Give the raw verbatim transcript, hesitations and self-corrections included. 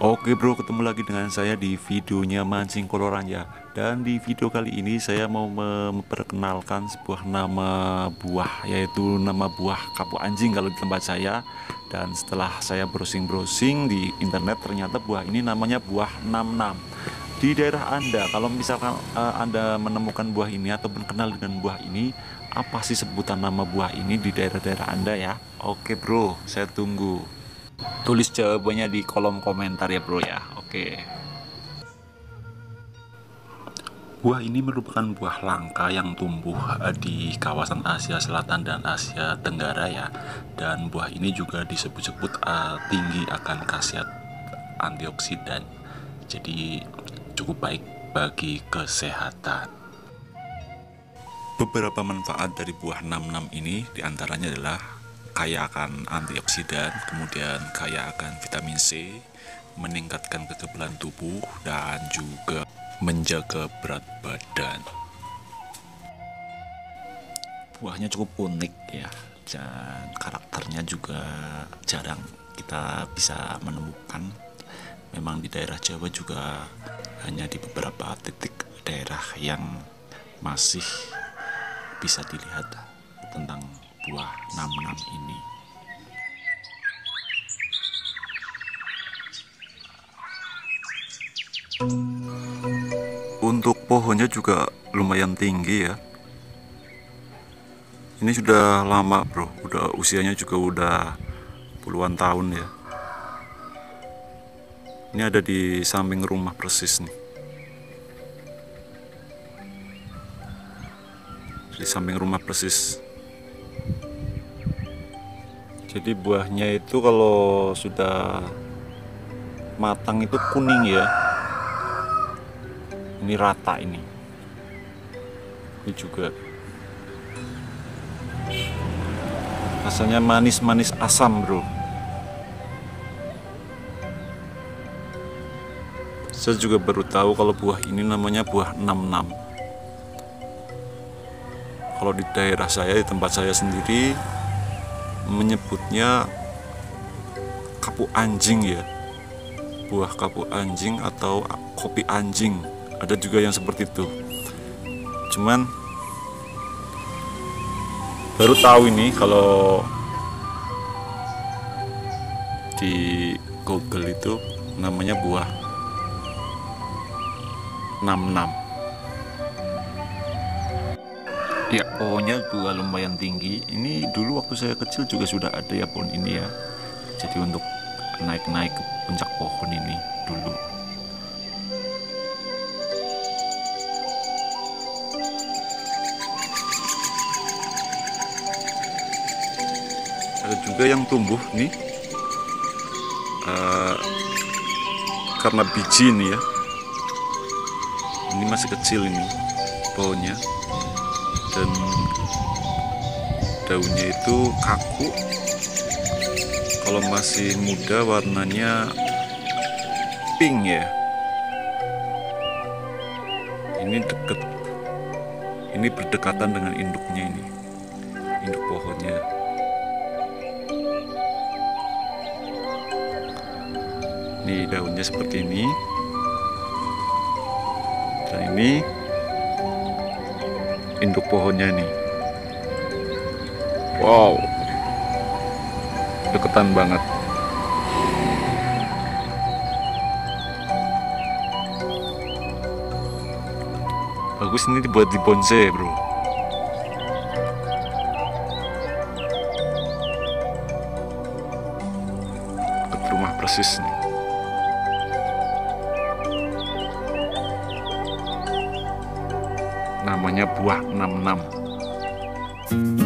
Oke bro, ketemu lagi dengan saya di videonya Mancing Koloran ya. Dan di video kali ini saya mau memperkenalkan sebuah nama buah, yaitu nama buah kapuk anjing kalau di tempat saya. Dan setelah saya browsing-browsing di internet, ternyata buah ini namanya buah enam enam. Di daerah Anda, kalau misalkan uh, Anda menemukan buah ini ataupun kenal dengan buah ini, apa sih sebutan nama buah ini di daerah-daerah Anda ya? Oke bro, saya tunggu. Tulis jawabannya di kolom komentar ya bro ya. Oke. Buah ini merupakan buah langka yang tumbuh di kawasan Asia Selatan dan Asia Tenggara ya. Dan buah ini juga disebut-sebut uh, tinggi akan khasiat antioksidan. Jadi cukup baik bagi kesehatan. Beberapa manfaat dari buah enam enam ini diantaranya adalah kaya akan antioksidan, kemudian kaya akan vitamin C, meningkatkan kekebalan tubuh, dan juga menjaga berat badan. Buahnya cukup unik ya, dan karakternya juga jarang kita bisa menemukan. Memang di daerah Jawa juga hanya di beberapa titik daerah yang masih bisa dilihat tentang buah enam enam ini. Untuk pohonnya juga lumayan tinggi ya. Ini sudah lama bro, udah usianya juga udah puluhan tahun ya. Ini ada di samping rumah persis nih. Di samping rumah persis. Jadi buahnya itu kalau sudah matang itu kuning ya. Ini rata ini. Ini juga. Rasanya manis-manis asam, bro. Saya juga baru tahu kalau buah ini namanya buah enam enam. Kalau di daerah saya, di tempat saya sendiri menyebutnya kapuk anjing ya, buah kapuk anjing atau kopi anjing, ada juga yang seperti itu. Cuman baru tahu ini kalau di Google itu namanya buah enam enam. Ya, pohonnya juga lumayan tinggi. Ini dulu waktu saya kecil juga sudah ada ya pohon ini ya. Jadi untuk naik-naik ke puncak pohon ini dulu. Ada juga yang tumbuh nih. Uh, karena biji nih ya. Ini masih kecil ini pohonnya. Dan daunnya itu kaku. Kalau masih muda warnanya pink ya. Ini deket, ini berdekatan dengan induknya ini, induk pohonnya. Ini daunnya seperti ini. Dan ini induk pohonnya nih. Wow, deketan banget. Bagus ini dibuat di bonsai bro. Dekat rumah persis nih. Namanya buah enam enam.